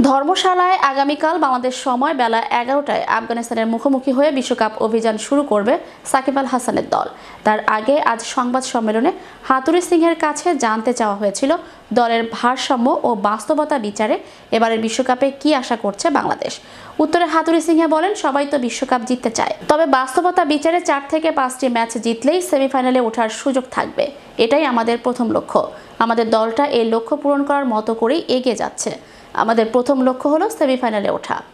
ধর্মশালায় আগামীকাল বাংলাদেশ সময় বেলা 11টায় আফগানিস্তানের মুখোমুখি হয়ে বিশ্বকাপ অভিযান শুরু করবে সাকিব আল হাসানের দল। তার আগে আজ সংবাদ সম্মেলনে হাতুড়ি সিংহের কাছে জানতে চাওয়া হয়েছিল দলের ভারসাম্য ও বাস্তবতা বিচারে এবারের বিশ্বকাপে কি আশা করছে বাংলাদেশ। উত্তরে হাতুড়ি সিংহে বলেন, সবাই তো বিশ্বকাপ জিততে চায়, তবে বাস্তবতা বিচারে 4 থেকে 5টি ম্যাচ জিতলেই সেমিফাইনালে ওঠার সুযোগ থাকবে। এটাই আমাদের প্রথম লক্ষ্য। আমাদের দলটা এই লক্ষ্য পূরণ করার মতো করেই এগিয়ে যাচ্ছে। আমাদের প্রথম লক্ষ্য হলো সেমিফাইনালে ওঠা।